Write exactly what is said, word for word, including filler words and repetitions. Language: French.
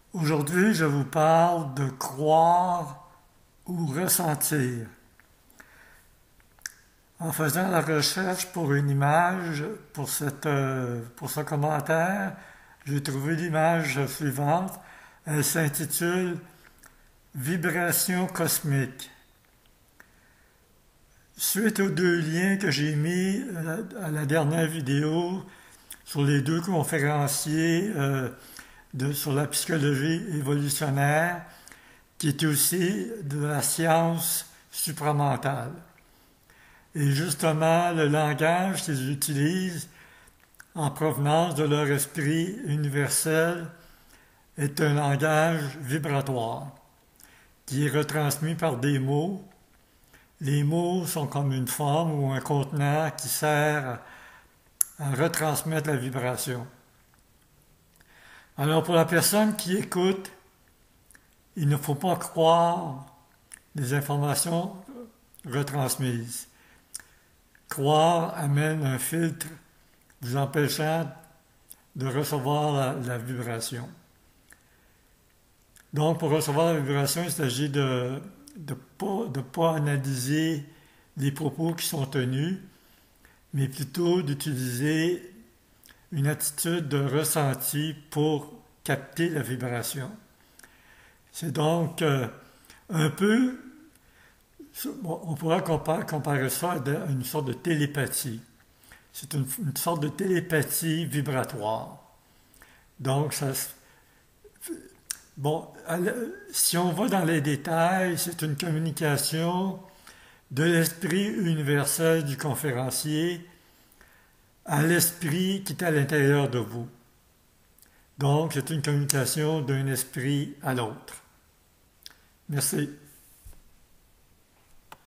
Aujourd'hui, je vous parle de croire ou ressentir. En faisant la recherche pour une image, pour, cette, euh, pour ce commentaire, j'ai trouvé l'image suivante. Elle s'intitule Vibration cosmique. Suite aux deux liens que j'ai mis à la dernière vidéo sur les deux conférenciers euh, de, sur la psychologie évolutionnaire, qui est aussi de la science supramentale. Et justement, le langage qu'ils utilisent en provenance de leur esprit universel est un langage vibratoire qui est retransmis par des mots. Les mots sont comme une forme ou un contenant qui sert à retransmettre la vibration. Alors pour la personne qui écoute, il ne faut pas croire les informations retransmises. Croire amène un filtre vous empêchant de recevoir la, la vibration. Donc pour recevoir la vibration, il s'agit de ne pas, de pas analyser les propos qui sont tenus, mais plutôt d'utiliser une attitude de ressenti pour capter la vibration. C'est donc euh, un peu, on pourrait comparer, comparer ça à une sorte de télépathie. C'est une, une sorte de télépathie vibratoire. Donc, ça, bon, si on va dans les détails, c'est une communication de l'esprit universel du conférencier à l'esprit qui est à l'intérieur de vous. Donc, c'est une communication d'un esprit à l'autre. Merci.